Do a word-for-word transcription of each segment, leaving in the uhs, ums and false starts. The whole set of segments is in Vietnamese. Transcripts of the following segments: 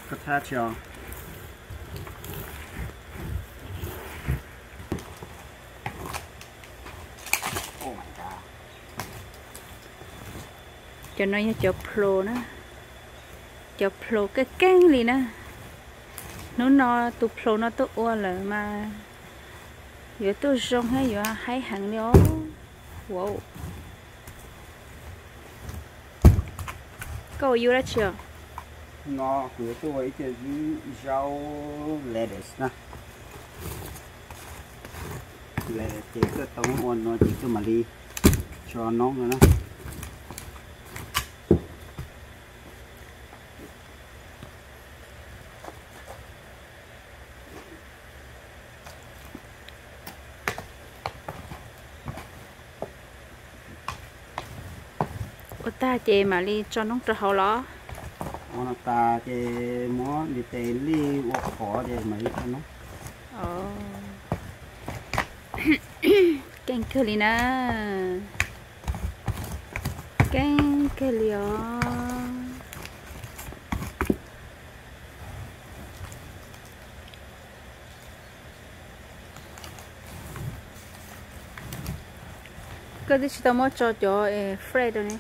có tha cho cho nó cho pro nó cho pro cái căng gì nè nó nó tụ pro nó tụ ua là mà giờ tôi rong hay giờ hay hàng đó wow câu yêu đã chưa nó của tôi cái rau lettuce nè lettuce thì cái tông ngon nó chỉ cái mà đi cho nó nữa nè ta chè mà đi cho nó trở hậu ló nó ta chè mó đi tè li uống khó chè mấy cho nó ồ canh cơ li na canh cơ li ó cái gì tao muốn cho cho Fred rồi nè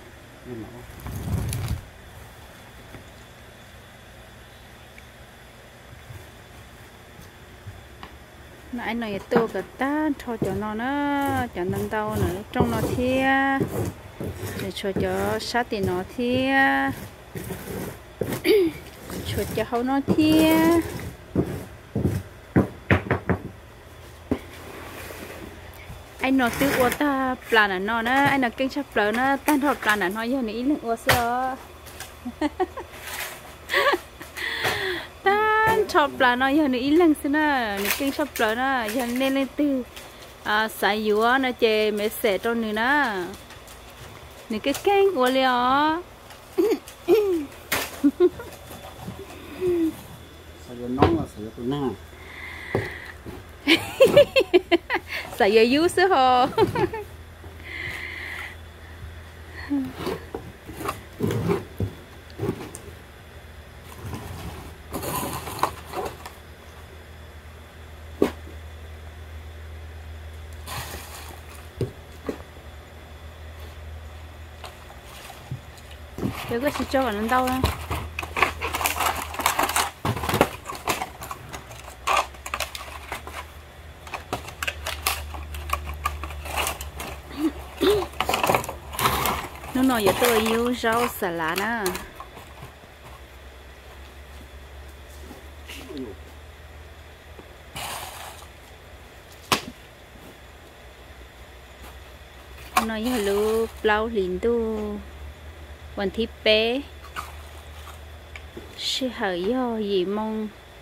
nãy này tôi cả ta cho cho nó nó cho nó đâu nữa trong nó thia để cho cho sát thì nó thia cho cho hậu nó thia anh nói từ qua ta plan là nó nó anh nói kinh chấp lớn nó tan thọ plan là nó giờ này lượng qua sao tan thọ plan nó giờ này lượng xin à này kinh chấp lớn nó giờ nên lên từ à xài dừa nó chè mấy sẻ trong này nè này cái canh của liò sao giờ nóng là sửa tụi na xài dừa dú xứ hồ giờ cái cho vào nó đâu á nó nói giờ tôi yêu rau xà lá nè nói giờ lu plau lìn tuวันที่เป๊ะชื่อเหยอหยีมง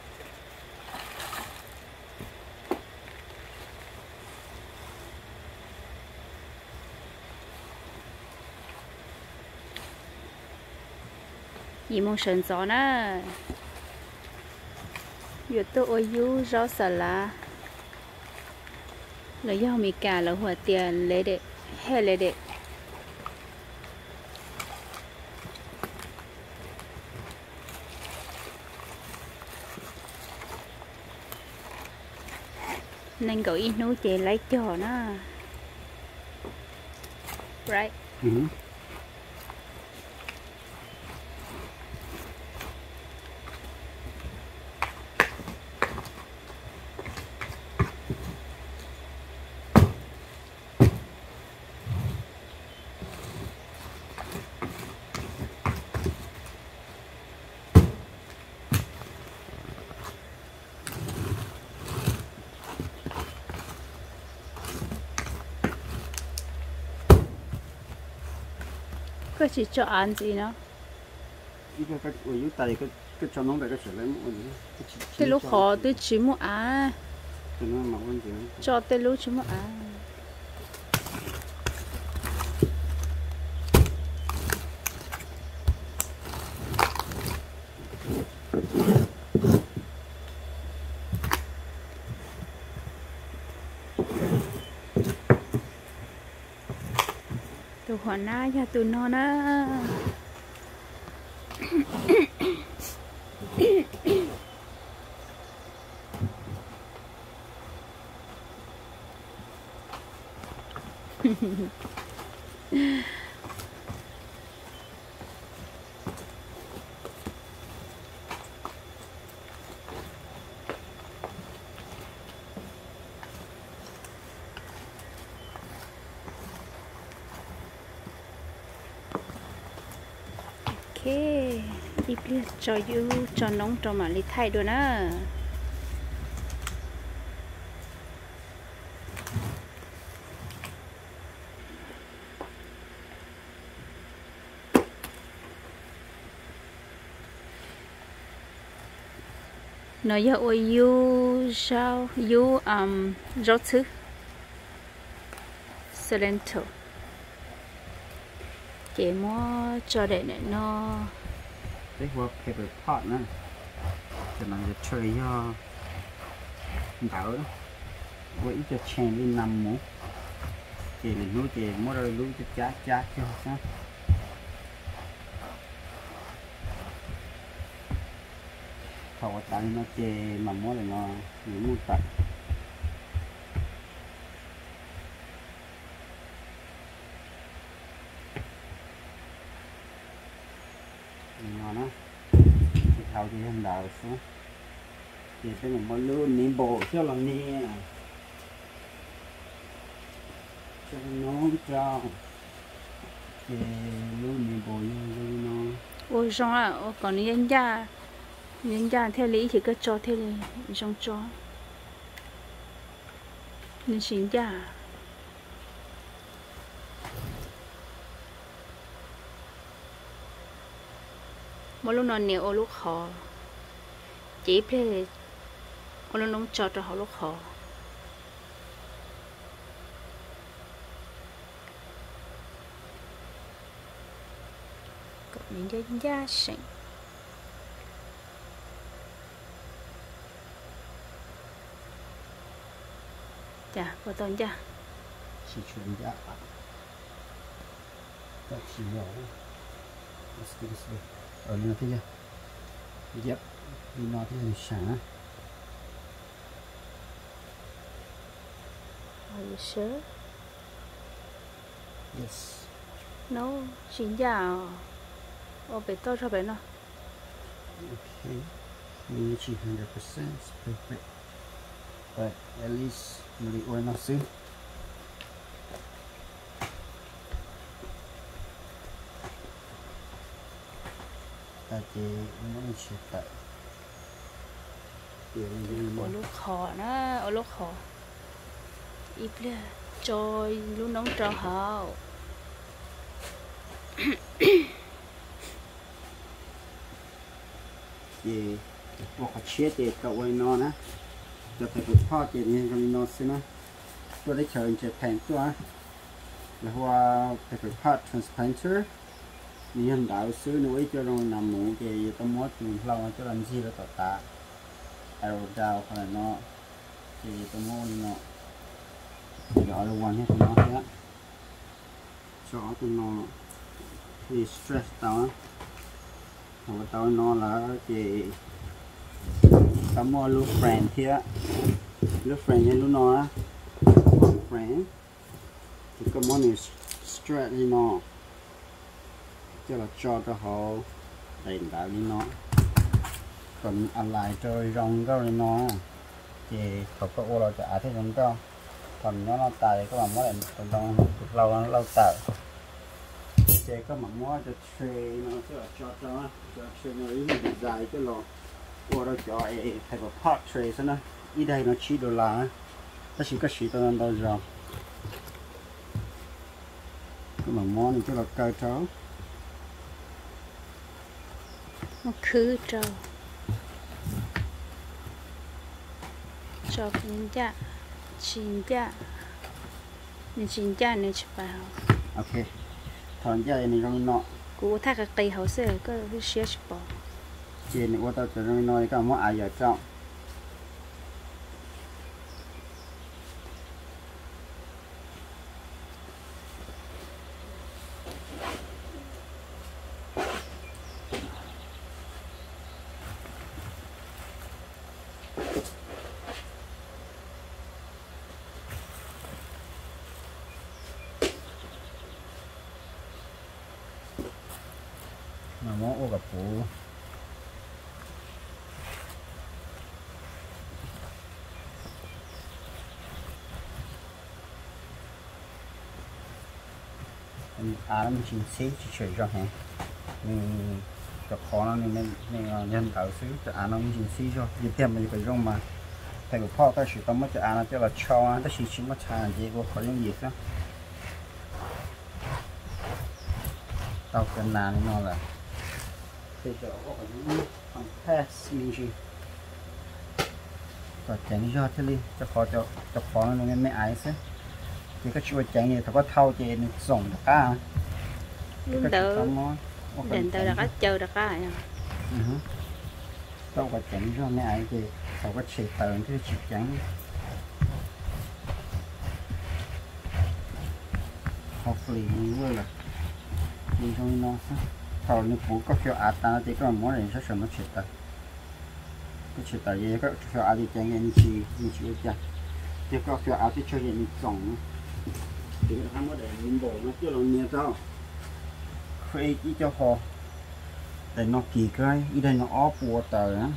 หยีมงเฉินจอนะอยู่ตัวอายุรอสละแล้วย่อมีการแล้วหัวเตียนเลยเด็กแห่เลยเด็กnên gọi ít nấu chè lấy cho nó right ừ. cái chỉ cho ăn gì nó cái cái ở dưới tay cái cái cho nó để cái sợi lấy một cái lúc khó tôi chỉ muốn à cho nó màu hơn gì cho tới lúc chỉ muốn à tụi họ na cho tụi nó na đi biết cho you cho nóng cho mà đi thay đồ nữa nói giờ ôi you sao you um rót thứ Salento chị mua cho để này nó đấy qua paper pot nữa cho nóจะช่วยย่อเดาไว้จะแชร์ลิ้นนำหมูเจริญรู้เจมั่วเรารู้จะจ้าจ้าจ้านะเขาตังnóเจmàมั่วเลยเนาะหรือมั่วตัดnó thì thao thì không đào xuống thì cái một món luôn ní bộ cho là nè cho nó cho thì luôn ní bộ luôn nó ôi xong à còn nhân gia nhân gia theo lý thì cứ cho theo lý xong cho nên xin gia mỗi lúc nó nhiều lúc khó chỉ phải mỗi lúc nó cho cho họ lúc khó có những cái giá sinh dạ vào tuần dạ chỉ chuyển giá các chỉ nhỏ let's do this way ở đây thế chưa yep đi nó thế hình sáng are you sure yes no xin chào ô bé to cho bé nó okay mình chỉ one hundred percent perfect but at least mình ôi nó xíu ta chỉ muốn chỉ tại ô lúc khó nó ô lúc khó ít lên cho lúc nóng cho họ thì một cái chiếc thì cậu ấy nó nè cho thầy cũng pha thì như con nó xí nữa tôi đã chờ anh chị phèn tôi là hoa paper pot transplanterนี่ฮันดาวซื้อหนูไอ้เจ้าเรานำหมูเกยต้มมดอยู่เราเจ้าลันซีแล้วต่อตาไอโรดาวขนาดเนาะเกยต้มมดเนาะเดี๋ยวเอาวันให้คุณน้องเนี่ยชอบคุณน้องที่สตรสตัวหัวตัวนอนแล้วเกยต้มมดลูกแฟนเทียลูกแฟนยังลูกน้อยแฟนที่ก็มดนี่สตรสที่น้องcho là cho cho họ đền đạo đi nó còn ăn lại chơi rong cái rồi nó thì họ có ô là trả thế rong cho còn nó nó tài các bạn mới làm rong lâu nó lâu tạo thì các bạn mới cho chơi nó cho cho cho cho chơi nó ý mình dài cái lò ô đó cho ai phải có part tray thế này ý đây nó chỉ đô la nó chỉ có chỉ tao đâu rồi các bạn mới này cho là cây cháu nó cứ trâu cho những cha chín cha nên chín cha nên chụp vào ok thằng cha này trong nọ cú thác cái cây hậu sẽ có cái xé chụp vào trên này qua tao cho nó nói cái món ai giờ trọng mà món ô gặp phụ à nó mình xin xí chỉ chơi cho hả mình cho khó nó nên nên nên nhân tạo xíu cho à nó mình xin xí cho như thế mình phải dùng mà thầy củaพ่อ ta chỉ tao mất cho à nó cho là cho ta chỉ chỉ mất chả gì của khỏi những gì đó tao cần nàn nó là thì cho có những phần test mình chỉ và chẳng cho thế đi cho khó cho cho khó nó nên mấy ai sẽ thì có chuyện chẳng gì thì có thâu thì nó dùng được cả đừng tự đừng tự là có chơi được cái này đâu có chẳng cho mấy ai thìเขาก็ฉีดเติมที่ฉีดจังเขาฟรีด้วยล่ะดีตรงนี้เนาะเขาเนี่ยปูก็เกี่ยวอาตาที่ก็มั่วเลยใช้สมมติฉีดแต่ก็ฉีดแต่ยังก็เกี่ยวอาที่จังยังฉีดยังฉีดจังที่ก็เกี่ยวอาที่ช่วยยังส่งถึงทำว่าเดี๋ยวมันโบนะที่เราเนี่ยเจ้าเคยที่เจ้าพอแต่นกกี่ไกลอีได้นกอ้อปัวเต๋อนะ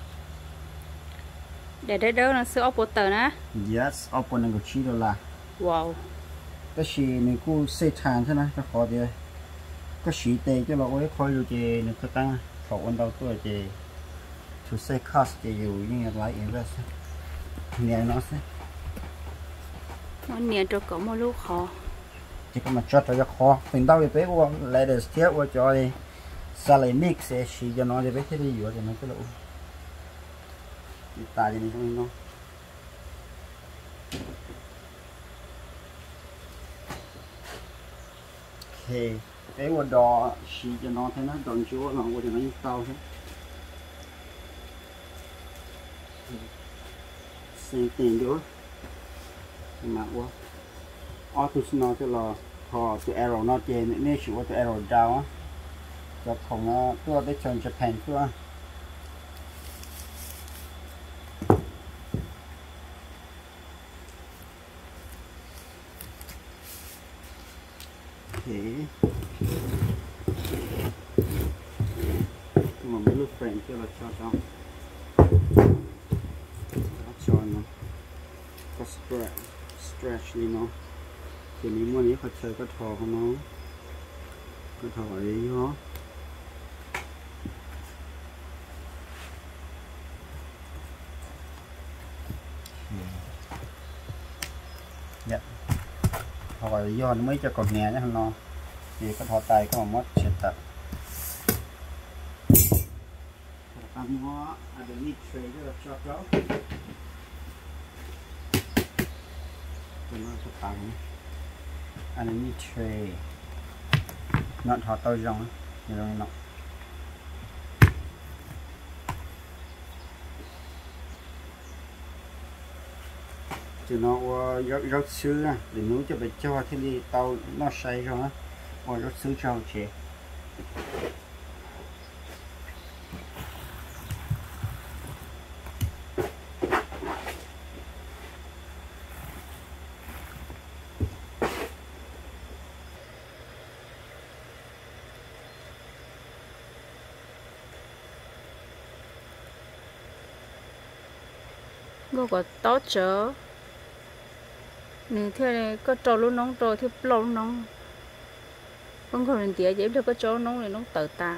để đây đâu là sữa bột tờ nè yes ở bên này có chi đô la wow cái gì này cô xây thang thế này cho khó đi cái gì tệ cho nó ấy khỏi rồi thì nó cứ tăng khẩu ăn đâu tôi thì to say cost thì dù như là invest nghe nó sẽ món nè cho có một lúc khó chỉ có mà chót cho khó mình đâu thì bé qua lại để tiếp qua cho đi salad mix sẽ chỉ cho nó để bé thế đi rồi thì nó cái lỗ tài gì trong nó thì cái quần đỏ xì cho nó thấy nó đòn chúa nó quần nó như tao thế xem tiền nữa mà quá auto nó cho là họ từ arrow nó trên nên chịu từ arrow down á cho không tôi để chọn Japan thôi thế mà mấy lúc friend cho là cho tao cho nó có stretch stretch đi nó thì mình muốn phải chơi cái thò của nó cái thò ấy nó dạ hoặc là do nó mới cho còn nhẹ nhé nó thì có thọ tay có một mất chết tập ăn nó ăn được nít tray rất là cho cháu nó có tặng ăn được nít tray nó thọ tôi rong như rồi nó thì nó rất rất xứ à để nấu cho bé cho thì đi tao nó say rồi á rồi rất xứ cho chị ngô có tốt chớ nè thế này có trâu luôn nóng trâu thì lâu nóng không còn tiền tía dễ được có trâu nóng này nóng tự ta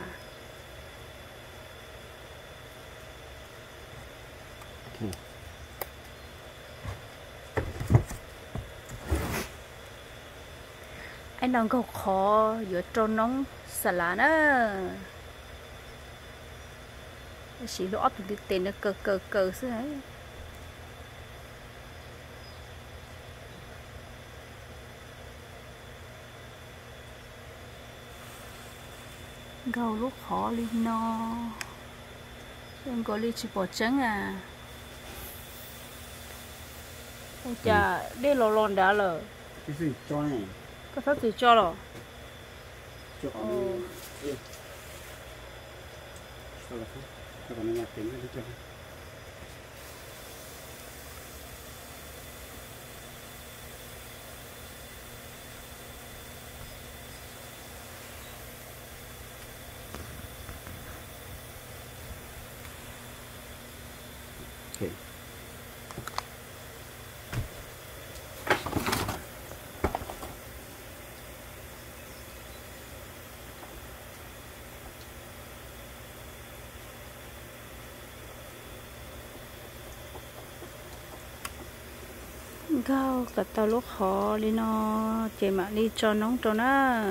anh đang có khó giữa trâu nóng xả lá nữa chỉ lo ấp được tiền nó cờ cờ cờ xứ ấy gầu lúc khó lên no em có đi chỉ bỏ trắng à chà đi lò lòn đã lờ cái gì cho này có thất gì cho rồi cho sao là không cho nó nhặt tiền cái cho gao cả tàu lúc khó đi nó chị mà đi cho nóng cho nó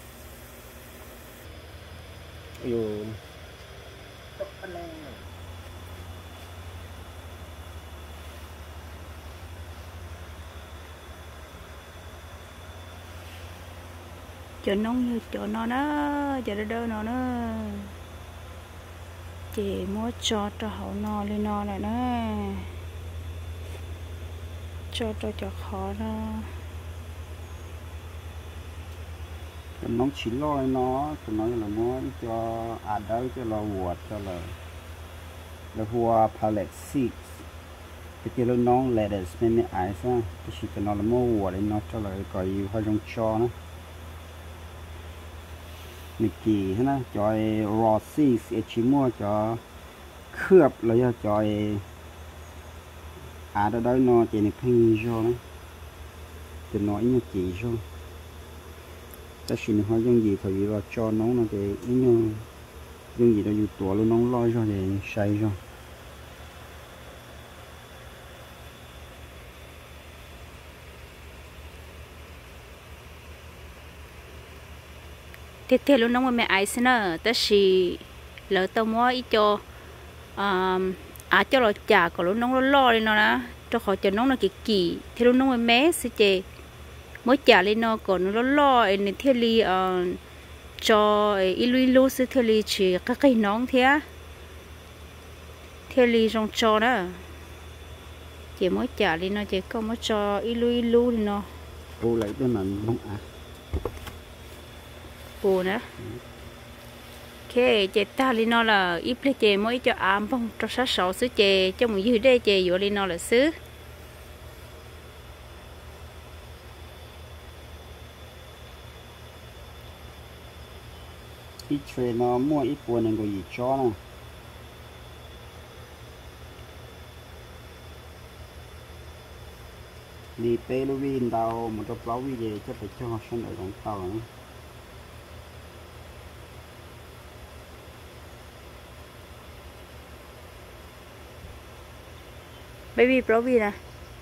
yêu cho nóng như cho nó đó cho nó đỡ nó nữa chị muốn cho cho hậu no lên no này nó cho cho cho khó đó nóng chỉ lo nó tụi nó là muốn cho à đâu cho là vọt cho là là hoa palette seeds cái kia nó lettuce mấy mấy ai sao cái gì cái nó là mua vọt nó cho là coi như hoa trong cho nó mình kỳ thế nào cho raw seeds chỉ mua cho khớp lại cho à đó đó nó chỉ là pin cho nó từ nói như chỉ cho ta xin hỏi dùng gì thì là cho nó nó thì như dùng gì đó dùng tuổi luôn nó lo cho thì say cho thế thế luôn nó mẹ ai xin nữa ta chỉ lỡ tao mua ít cho à cho nó chả có luôn nó lo lên nó nè cho họ cho nó là kỳ kỳ thế luôn nó mẹ sẽ chê mới chả lên nó còn nó lo nên thế li cho ilu ilu sẽ thế li chỉ các cái nón thế thế li trong cho đó chỉ mới chả lên nó chỉ có mới cho ilu ilu thì nó cô lấy cái mình không à bù nữa cái chế ta lên nó là ít lấy chế mới cho ám phong cho sát sọ xứ chế cho một dư đây chế vô lên nó là xứ ít chơi nó mua ít buồn nên có gì cho nè đi pe lu vin tàu một tập lâu về cho phải cho họ sân ở trong tàu nữa baby provi nè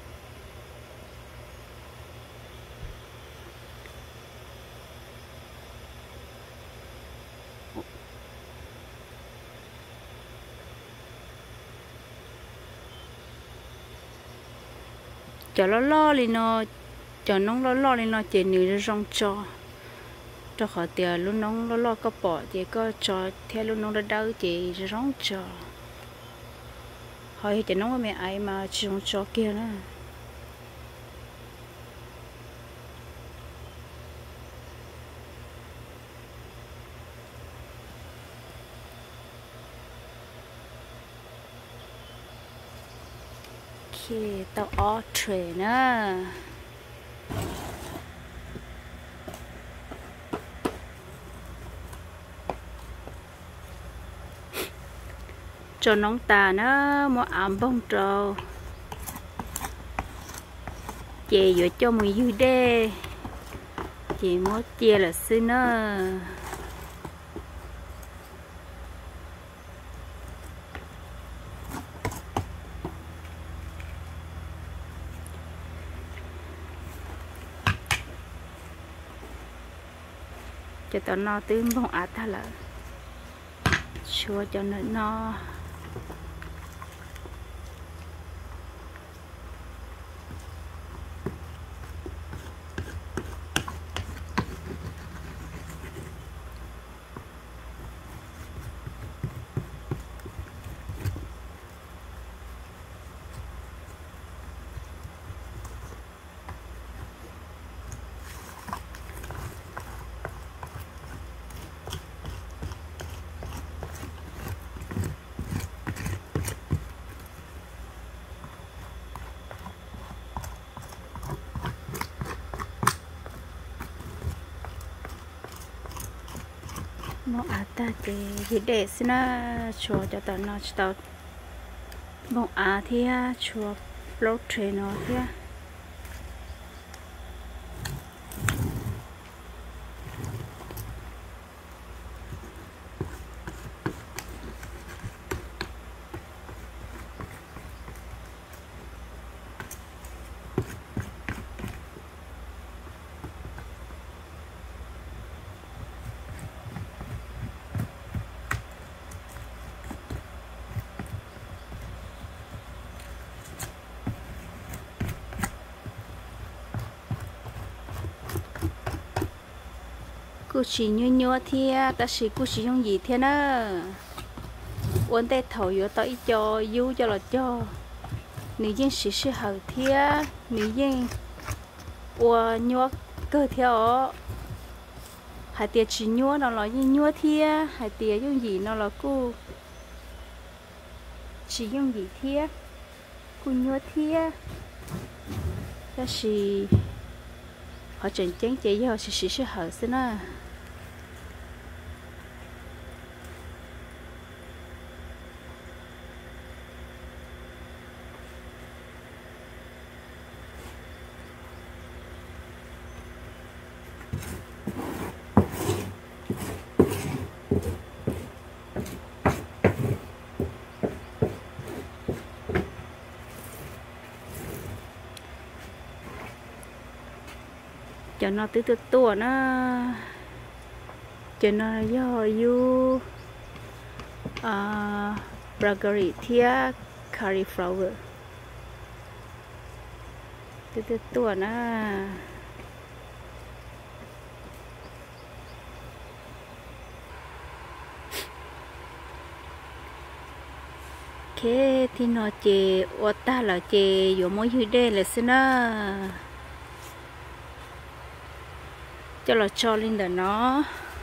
cho nó lo lên nó cho nó lo lo lên nó chỉ nữ rong cho cho họ tiền lúc nó lo lo có bỏ thì có cho theo lúc nó đau chỉ rong cho hỏi cho nó mẹ ai mà rong cho kia nữa khi tao ở trề nữa cho nóng tà nó mua ẩm bông trầu chè vừa cho mùi dư đê chị mua chè là xứ nữa cho tao no tưới bông ạt ta là chua cho nó no nó à ta thì để xin nó cho cho tao nó cho tao bông á thì chua lót tre nó thì cô chỉ nhớ nhớ thì ta chỉ cô chỉ dùng gì thế nữa uốn tay thầu vô tới cho du cho là cho nếu như chỉ sẽ hở thì nếu như uốn nhớ cơ theo hai tiệt chỉ nhớ nó là như nhớ thì hai tiệt dùng gì nó là cô chỉ dùng gì thì cô nhớ thì ta chỉ họ chuyển chén chế với họ chỉ chỉ sẽ hở xin à cho nó từ từ tua nó cho nó do you uh, Bragarithia cauliflower từ từ tua nó cái thì nó chè ô ta là chè vô mỗi thứ đây là xin á cho là cho lên đó nó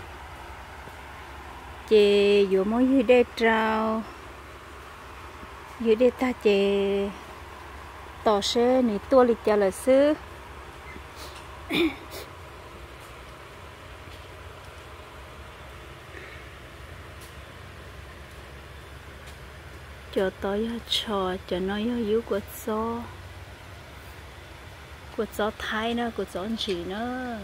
chè vô mỗi thứ đây trao dưới đây ta chè tỏ xe này tua lịch cho là sư cho tôi cho cho nó yếu của gió của gió thái nữa của gió chỉ nữa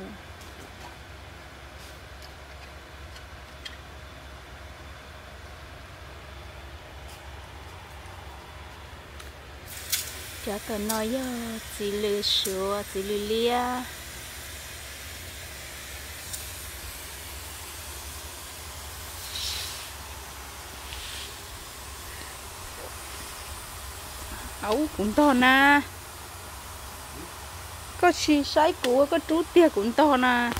cho tôi nói chỉ lừa sữa chỉ lừa lia ấu cũng to na có chi sái của có trú tia cũng to na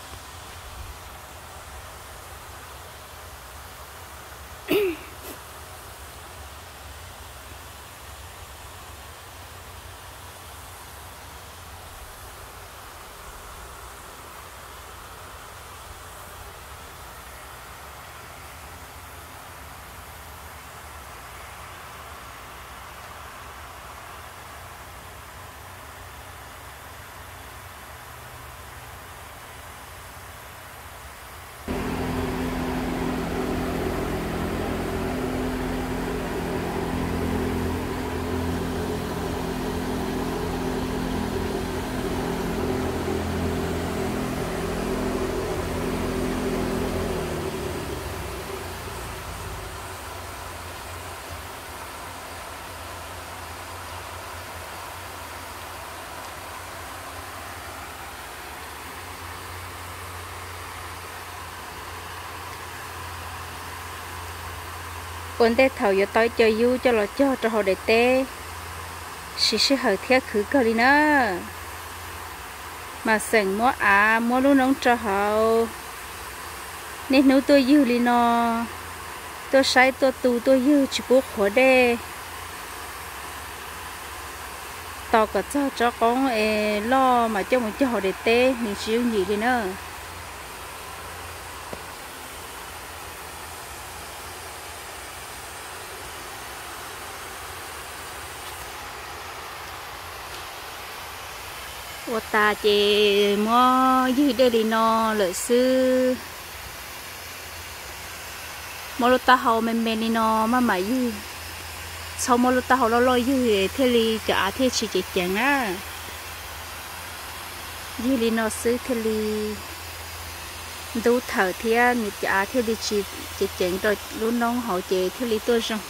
ôn tết thầu giờ tới chơi du cho nó cho cho họ để tê chỉ sẽ hơi thiết khử cơ đi nữa mà sành mua à mua luôn nóng cho họ nên nếu tôi du đi nó tôi sai tôi tu tôi du chỉ buộc khó đê tao cả cho cho con lo mà cho một cho họ để tê mình sử dụng gì đi nữa ô ta chỉ mua dưới đây đi nó lợi sư mua lô ta hậu men men đi nó mà mà dưới sau một lúc tao lo lo như thế li cho à thế chỉ chỉ chẳng á như li nó xứ thế li đủ thở thì à như cho à thế li chỉ chỉ chẳng rồi lúc nông họ chỉ thế li tôi xong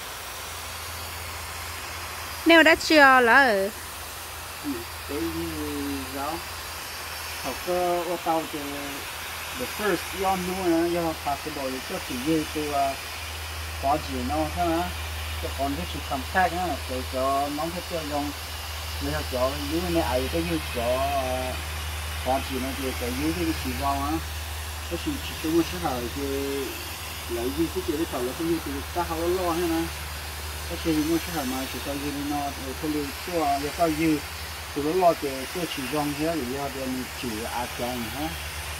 nếu đã chưa là cái giáo học cơ ô tàu thì the first yon nữa do possible cho chỉ dư từ có gì nó thế nào cho còn cái sự cầm sát á rồi cho món cái chơi dùng người ta cho dưới này ấy cái dư cho có gì nó thì cái dưới cái sự vào á cái sự chỉ chúng sẽ hỏi thì lấy gì cái chuyện đấy tàu là cái gì thì ta học lo hết nè cái chuyện nó sẽ hỏi mà chỉ cho dư nó rồi thôi đi cho để có dư từ đó lo thì tôi chỉ dùng thế thì do để mình chỉ áp dụng ha.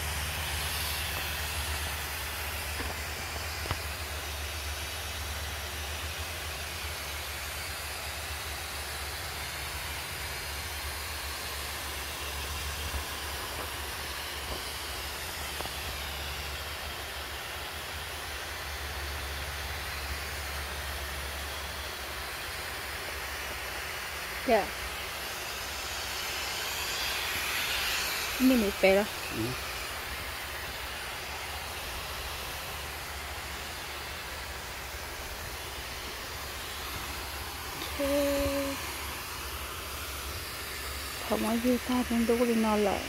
dạ mình mới về đó không có gì ta nên đâu có đi nó lại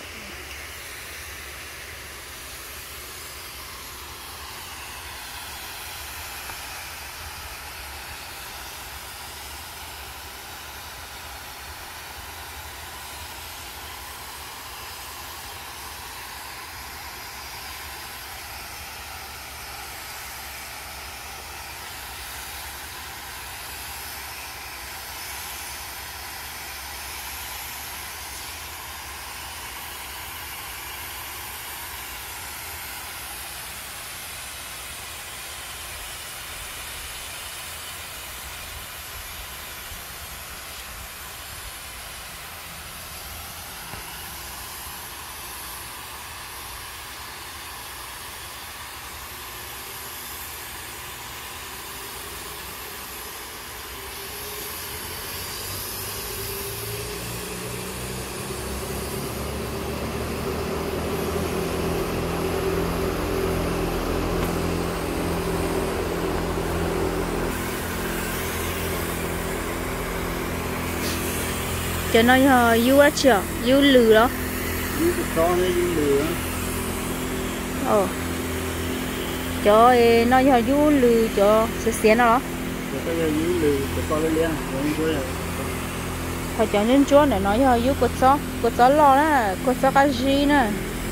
cho nó yêu á chưa yêu lừa đó Yêu cho nó yêu lừa ờ cho nó yêu lừa cho sẽ xén nó cho cái yêu lừa cho con nó liền rồi phải cho nên chúa để nói yêu cột gió cột gió lo đó cột gió cái gì nè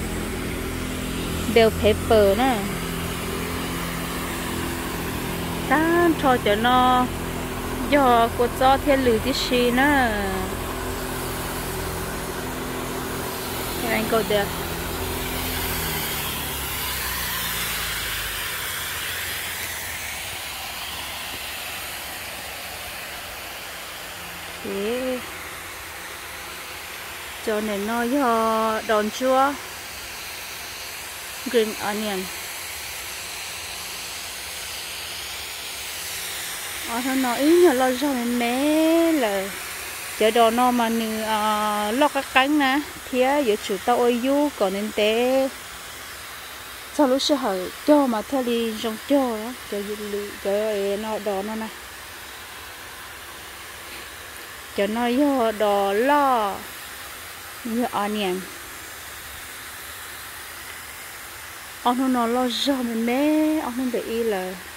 bell pepper nè ta cho cho nó do cột gió thiên lừa tí xí nè anh câu được thế cho nên nó do đòn chua green onion ở thằng nó ý nhờ lo cho mình mé là chợ đồ nó mà nư lót các cánh nè thì á giờ chủ tao ơi du còn nên té sau lúc sẽ hỏi cho mà theo đi trong cho đó cho du lì cho nó đồ nó nè cho nó vô đồ lo như onion ông nó lo cho mình mẹ ông nó để ý là